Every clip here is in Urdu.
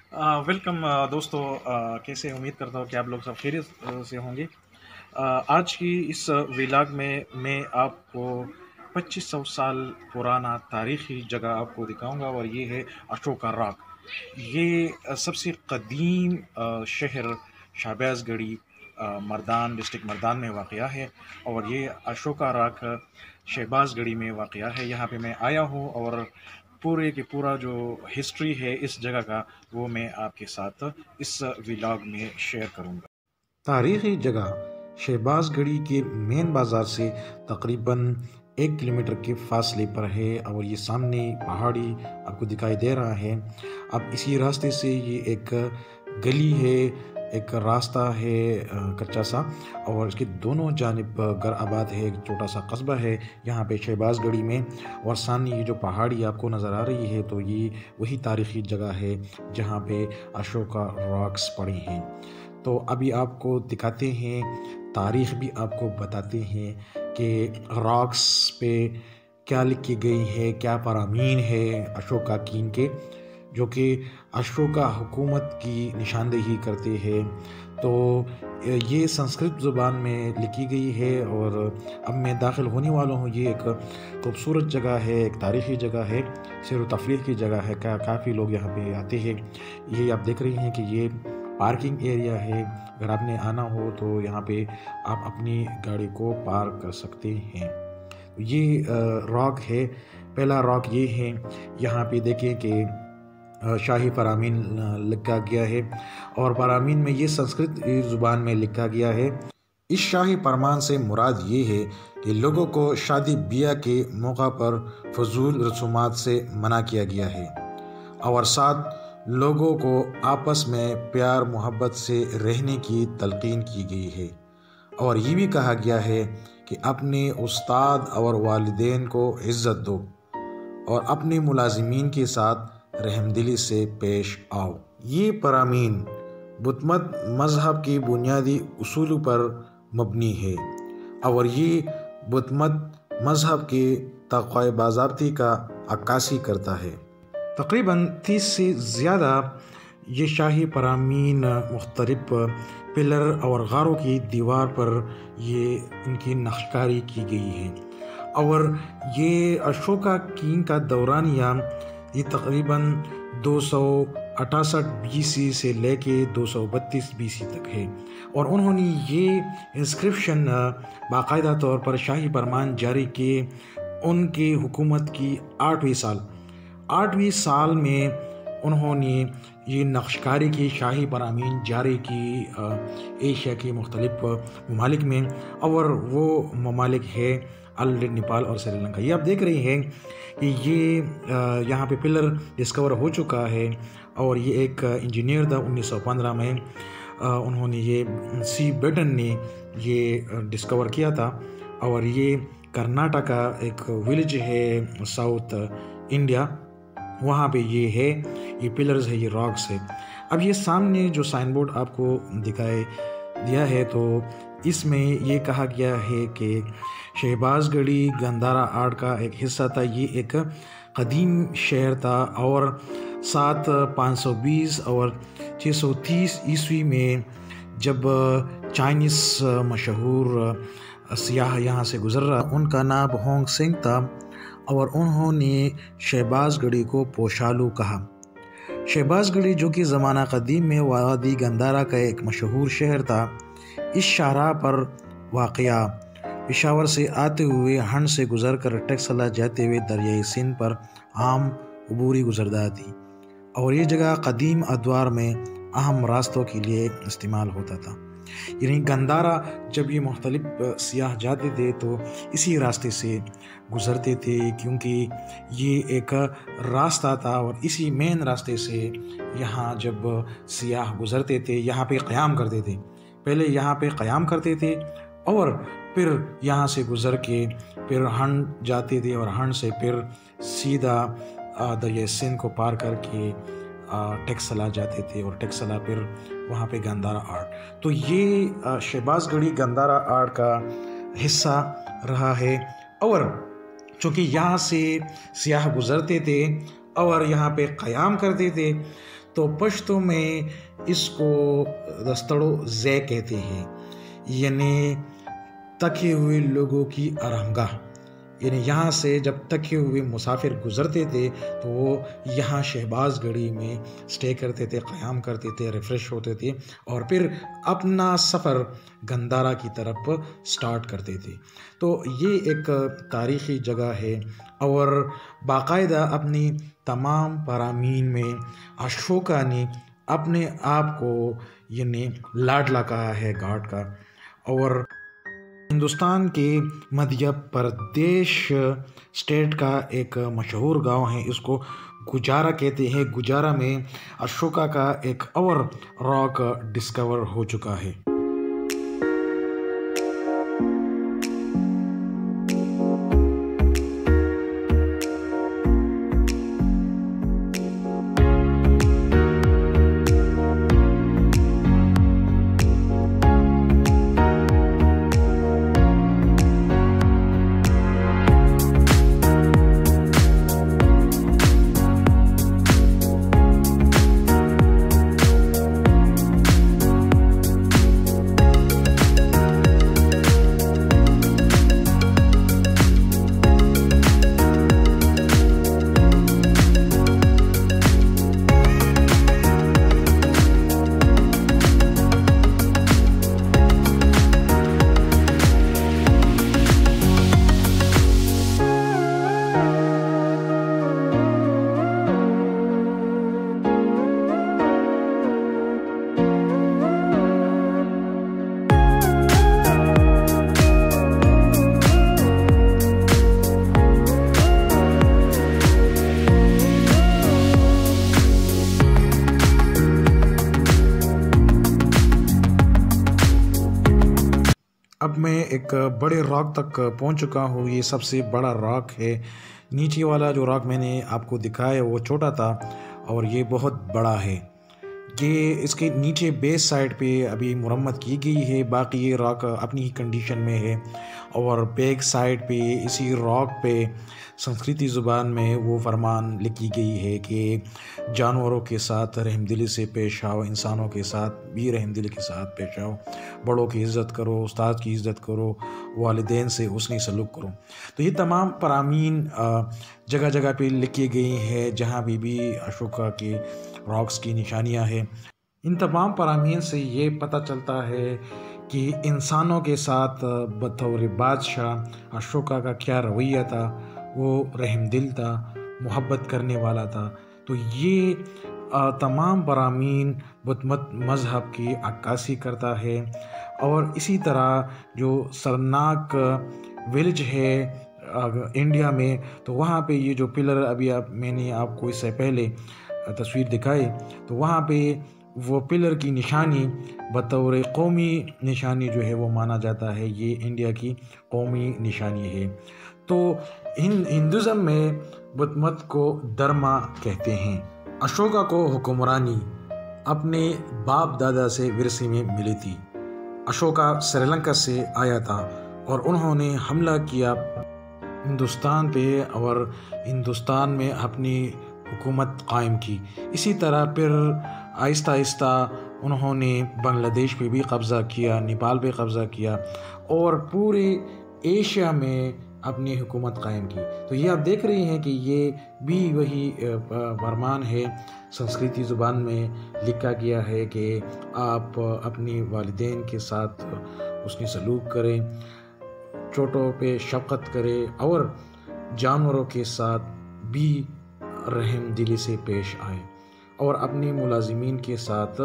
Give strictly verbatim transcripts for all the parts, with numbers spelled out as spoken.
آ، ویلکم آ، دوستو، آ، کیسے امید کرتا ہوں کہ آپ لوگ سب خیریت آ، سے ہوں گے۔ آ، آج کی اس ویلاگ میں میں آپ کو پچیس سو سال پرانا تاریخی جگہ آپ کو دکھاؤں گا، اور یہ ہے اشوکا راک۔ یہ آ، سب سے قدیم آ، شہر شہباز گڑھی آ، مردان ڈسٹرکٹ مردان میں واقع ہے، اور یہ اشوکا راک شہباز گڑھی میں واقع ہے۔ یہاں پہ میں آیا ہوں، اور پورے کے پورا جو ہسٹری ہے اس جگہ کا وہ میں آپ کے ساتھ اس ولاگ میں شیئر کروں گا۔ تاریخی جگہ شہباز گڑھی کے مین بازار سے تقریباً ایک کلومیٹر کے فاصلے پر ہے، اور یہ سامنے پہاڑی آپ کو دکھائی دے رہا ہے۔ اب اسی راستے سے یہ ایک گلی ہے، ایک راستہ ہے کچا سا، اور اس کے دونوں جانب گر آباد ہے، ایک چھوٹا سا قصبہ ہے یہاں پہ شہباز گڑھی میں، اور سامنے یہ جو پہاڑی آپ کو نظر آ رہی ہے تو یہ وہی تاریخی جگہ ہے جہاں پہ اشوکا راکس پڑے ہیں۔ تو ابھی آپ کو دکھاتے ہیں، تاریخ بھی آپ کو بتاتے ہیں کہ راکس پہ کیا لکھی گئی ہے، کیا پرامین ہے اشوکا کین کے، جو کہ اشوکا حکومت کی نشاندہی کرتے ہیں۔ تو یہ سنسکرت زبان میں لکھی گئی ہے، اور اب میں داخل ہونے والا ہوں۔ یہ ایک خوبصورت جگہ ہے، ایک تاریخی جگہ ہے، سیر و تفریح کی جگہ ہے، کافی لوگ یہاں پہ آتے ہیں۔ یہ آپ دیکھ رہے ہیں کہ یہ پارکنگ ایریا ہے، اگر آپ نے آنا ہو تو یہاں پہ آپ اپنی گاڑی کو پارک کر سکتے ہیں۔ یہ راک ہے، پہلا راک یہ ہے، یہاں پہ دیکھیں کہ شاہی پرامین لکھا گیا ہے، اور پرامین میں یہ سنسکرت زبان میں لکھا گیا ہے۔ اس شاہی فرمان سے مراد یہ ہے کہ لوگوں کو شادی بیاہ کے موقع پر فضول رسومات سے منع کیا گیا ہے، اور ساتھ لوگوں کو آپس میں پیار محبت سے رہنے کی تلقین کی گئی ہے، اور یہ بھی کہا گیا ہے کہ اپنے استاد اور والدین کو عزت دو، اور اپنے ملازمین کے ساتھ رحم دلی سے پیش آؤ۔ یہ پرامین بدھ مت مذہب کے بنیادی اصولوں پر مبنی ہے، اور یہ بدھ مت مذہب کے تقوی باضابطے کا عکاسی کرتا ہے۔ تقریباً تیس سے زیادہ یہ شاہی پرامین مختلف پلر اور غاروں کی دیوار پر یہ ان کی نقش کاری کی گئی ہے، اور یہ اشوکا کین کا دورانیہ یہ تقریباً دو سو اٹھاسٹھ بی سی سے لے کے دو سو بتیس بی سی تک ہے، اور انہوں نے یہ انسکرپشن باقاعدہ طور پر شاہی فرمان جاری کیے ان کی حکومت کی آٹھویں سال آٹھویں سال میں انہوں نے یہ نقش کاری کی، شاہی پرامین جاری کی ایشیا کے مختلف ممالک میں، اور وہ ممالک ہے آلریڈی نیپال اور سری لنکا۔ یہ آپ دیکھ رہے ہیں کہ یہ یہاں پہ پلر ڈسکور ہو چکا ہے، اور یہ ایک انجینئر تھا انیس سو پندرہ میں، انہوں نے یہ سی بیٹن نے یہ ڈسکور کیا تھا، اور یہ کرناٹکا ایک ولیج ہے ساؤتھ انڈیا، وہاں پہ یہ ہے، یہ پلرز ہے، یہ راکس ہے۔ اب یہ سامنے جو سائن بورڈ آپ کو دکھائے دیا ہے تو اس میں یہ کہا گیا ہے کہ شہباز گڑھی گندھارا آرٹ کا ایک حصہ تھا۔ یہ ایک قدیم شہر تھا، اور سات پانچ سو بیس اور چھ سو تیس عیسوی میں جب چائنیز مشہور سیاح یہاں سے گزر رہا، ان کا نام ہونگ سنگ تھا، اور انہوں نے شہباز گڑھی کو پوشالو کہا۔ شہباز گڑھی جو کہ زمانہ قدیم میں وادی گندھارا کا ایک مشہور شہر تھا، اس شاہراہ پر واقع پشاور سے آتے ہوئے ہنڈ سے گزر کر ٹیکسلا جاتے ہوئے دریائے سندھ پر عام عبوری گزردہ تھی، اور یہ جگہ قدیم ادوار میں اہم راستوں کے لیے استعمال ہوتا تھا۔ یعنی گندھارا جب یہ مختلف سیاح جاتے تھے تو اسی راستے سے گزرتے تھے، کیونکہ یہ ایک راستہ تھا، اور اسی مین راستے سے یہاں جب سیاح گزرتے تھے یہاں پہ قیام کرتے تھے، پہلے یہاں پہ قیام کرتے تھے، اور پھر یہاں سے گزر کے پھر ہنڈ جاتے تھے، اور ہنڈ سے پھر سیدھا دریائے سندھ کو پار کر کے ٹیکسلا جاتے تھے، اور ٹیکسلا پھر وہاں پہ گندھارا آرٹ۔ تو یہ شہباز گڑھی گندھارا آرٹ کا حصہ رہا ہے، اور چونکہ یہاں سے سیاح گزرتے تھے اور یہاں پہ قیام کرتے تھے تو پشتو میں اس کو دستڑو زے کہتے ہیں، یعنی تکے ہوئے لوگوں کی آرامگاہ. یعنی یہاں سے جب تکے ہوئے مسافر گزرتے تھے تو وہ یہاں شہباز گڑھی میں سٹے کرتے تھے، قیام کرتے تھے، ریفریش ہوتے تھے اور پھر اپنا سفر گندھارا کی طرف سٹارٹ کرتے تھے. تو یہ ایک تاریخی جگہ ہے اور باقاعدہ اپنی تمام پرامین میں اشوکا نے اپنے آپ کو یعنی لاڈلا کہا ہے گھاٹ کا. اور ہندوستان کے مدھیہ پردیش اسٹیٹ کا ایک مشہور گاؤں ہے، اس کو گجارا کہتے ہیں. گجارا میں اشوکا کا ایک اور راک ڈسکور ہو چکا ہے. اب میں ایک بڑے راک تک پہنچ چکا ہوں. یہ سب سے بڑا راک ہے. نیچے والا جو راک میں نے آپ کو دکھایا وہ چھوٹا تھا اور یہ بہت بڑا ہے. یہ اس کے نیچے بیس سائڈ پہ ابھی مرمت کی گئی ہے، باقی یہ راک اپنی ہی کنڈیشن میں ہے. اور بیک سائڈ پہ اسی راک پہ سنسکرتی زبان میں وہ فرمان لکھی گئی ہے کہ جانوروں کے ساتھ رحم دلی سے پیش آؤ، انسانوں کے ساتھ بھی رحم دلی کے ساتھ پیش آؤ، بڑوں کی عزت کرو، استاد کی عزت کرو، والدین سے حسنی سلوک کرو. تو یہ تمام پرامین جگہ جگہ پہ لکھی گئی ہیں جہاں بھی بھی اشوکا کے راکس کی نشانیاں ہیں. ان تمام پرامین سے یہ پتہ چلتا ہے کہ انسانوں کے ساتھ بطور بادشاہ اشوکا کا کیا رویہ تھا. وہ رحم دل تھا، محبت کرنے والا تھا. تو یہ تمام برامین بدھ مت مذہب کی عکاسی کرتا ہے. اور اسی طرح جو سرناک ولیج ہے انڈیا میں، تو وہاں پہ یہ جو پلر ابھی آپ میں نے آپ کو اس سے پہلے تصویر دکھائی، تو وہاں پہ وہ پلر کی نشانی بطور قومی نشانی جو ہے وہ مانا جاتا ہے. یہ انڈیا کی قومی نشانی ہے. تو ہندوازم میں بدھ مت کو دھرما کہتے ہیں. اشوکا کو حکمرانی اپنے باپ دادا سے ورثے میں ملی تھی. اشوکا سری لنکا سے آیا تھا اور انہوں نے حملہ کیا ہندوستان پہ اور ہندوستان میں اپنی حکومت قائم کی. اسی طرح پھر آہستہ آہستہ انہوں نے بنگلہ دیش پہ بھی قبضہ کیا، نیپال پہ قبضہ کیا اور پورے ایشیا میں اپنی حکومت قائم کی. تو یہ آپ دیکھ رہے ہیں کہ یہ بھی وہی فرمان ہے، سنسکرتی زبان میں لکھا گیا ہے کہ آپ اپنی والدین کے ساتھ حسن سلوک کریں، چھوٹوں پہ شفقت کریں اور جانوروں کے ساتھ بھی رحم دلی سے پیش آئیں اور اپنے ملازمین کے ساتھ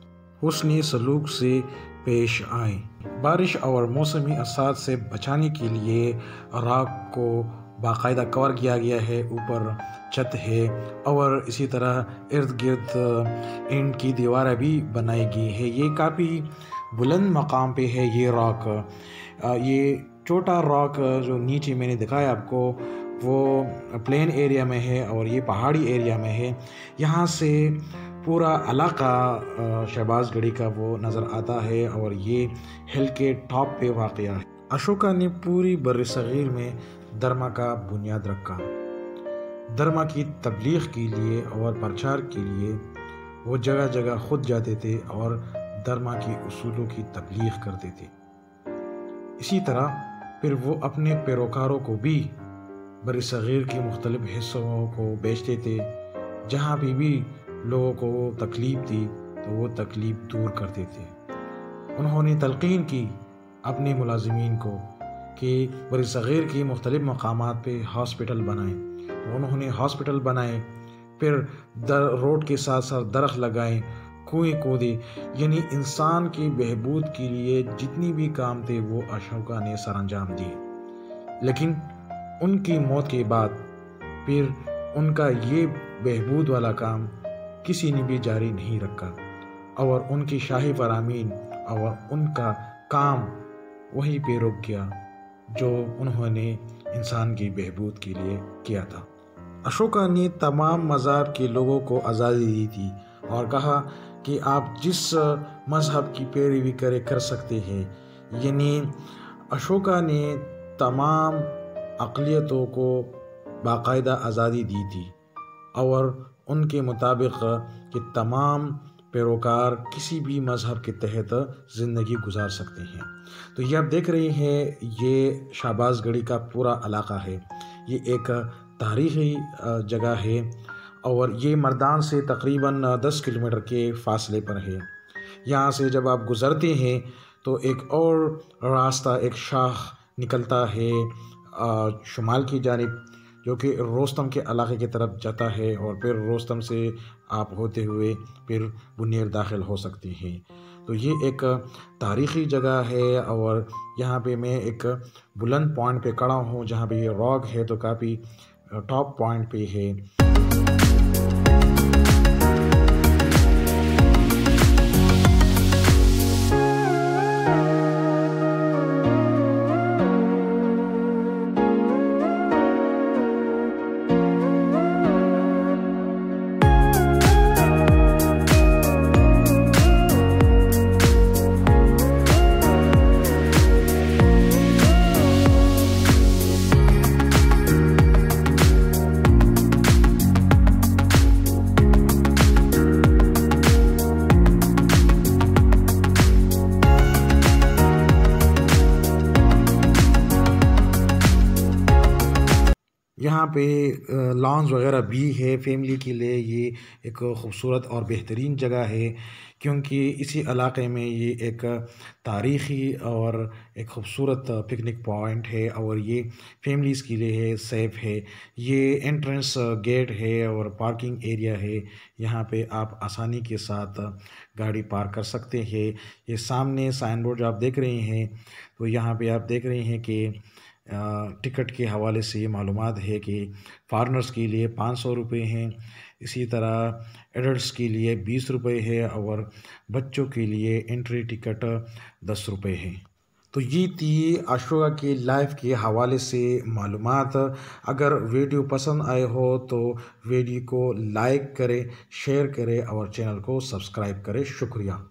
حسن سلوک سے پیش آئیں. بارش اور موسمی اثرات سے بچانے کے لیے راک کو باقاعدہ کور کیا گیا ہے. اوپر چھت ہے اور اسی طرح ارد گرد اینٹ کی دیواریں بھی بنائی گئی ہے. یہ کافی بلند مقام پہ ہے یہ راک. یہ چھوٹا راک جو نیچے میں نے دکھایا آپ کو وہ پلین ایریا میں ہے اور یہ پہاڑی ایریا میں ہے. یہاں سے پورا علاقہ شہباز گڑھی کا وہ نظر آتا ہے اور یہ ہل کے ٹاپ پہ واقع ہے. اشوکا نے پوری بر صغیر میں دھرما کا بنیاد رکھا. دھرما کی تبلیغ کے لیے اور پرچار کے لیے وہ جگہ جگہ خود جاتے تھے اور درما کے اصولوں کی تبلیغ کرتے تھے۔ اسی طرح پھر وہ اپنے پیروکاروں کو بھی بر صغیر کے مختلف حصوں کو بیچتے تھے، جہاں بھی بھی لوگوں کو تکلیف تھی تو وہ تکلیف دور کرتے تھے۔ انہوں نے تلقین کی اپنے ملازمین کو کہ بر صغیر کی مختلف مقامات پہ ہاسپٹل بنائیں، تو انہوں نے ہاسپٹل بنائے، پھر در روڈ کے ساتھ ساتھ درخت لگائیں، کنویں کھودے، یعنی انسان کی بہبود کے لیے جتنی بھی کام تھے وہ اشوکا نے سر انجام دیے۔ لیکن ان کی موت کے بعد پھر ان کا یہ بہبود والا کام کسی نے بھی جاری نہیں رکھا، اور ان کی شاہی فرامین اور ان کا کام وہیں پہ رک گیا جو انہوں نے انسان کی بہبود کے لیے کیا تھا۔ اشوکا نے تمام مذاہب کے لوگوں کو آزادی دی تھی اور کہا کہ آپ جس مذہب کی پیروی کرے کر سکتے ہیں، یعنی اشوکا نے تمام اقلیتوں کو باقاعدہ آزادی دی تھی اور ان کے مطابق کہ تمام پیروکار کسی بھی مذہب کے تحت زندگی گزار سکتے ہیں۔ تو یہ آپ دیکھ رہے ہیں، یہ شہباز گڑھی کا پورا علاقہ ہے، یہ ایک تاریخی جگہ ہے اور یہ مردان سے تقریباً دس کلومیٹر کے فاصلے پر ہے۔ یہاں سے جب آپ گزرتے ہیں تو ایک اور راستہ، ایک شاخ نکلتا ہے شمال کی جانب، جو کہ روستم کے علاقے کی طرف جاتا ہے، اور پھر روستم سے آپ ہوتے ہوئے پھر بنیر داخل ہو سکتے ہیں۔ تو یہ ایک تاریخی جگہ ہے، اور یہاں پہ میں ایک بلند پوائنٹ پہ کھڑا ہوں جہاں پہ یہ راک ہے، تو کافی ٹاپ پوائنٹ پہ ہے۔ یہاں پہ لانز وغیرہ بھی ہے فیملی کے لیے۔ یہ ایک خوبصورت اور بہترین جگہ ہے، کیونکہ اسی علاقے میں یہ ایک تاریخی اور ایک خوبصورت پکنک پوائنٹ ہے، اور یہ فیملیز کے لیے ہے، سیف ہے۔ یہ انٹرنس گیٹ ہے اور پارکنگ ایریا ہے، یہاں پہ آپ آسانی کے ساتھ گاڑی پارک کر سکتے ہیں۔ یہ سامنے سائن بورڈ جو آپ دیکھ رہے ہیں، تو یہاں پہ آپ دیکھ رہے ہیں کہ ٹکٹ کے حوالے سے یہ معلومات ہے کہ فارنرز کے لیے پانچ سو روپے ہیں، اسی طرح ایڈلٹس کے لیے بیس روپے ہے، اور بچوں کے لیے انٹری ٹکٹ دس روپے ہے۔ تو یہ تھی اشوکا کے لائف کے حوالے سے معلومات۔ اگر ویڈیو پسند آئے ہو تو ویڈیو کو لائک کرے، شیئر کرے اور چینل کو سبسکرائب کرے۔ شکریہ۔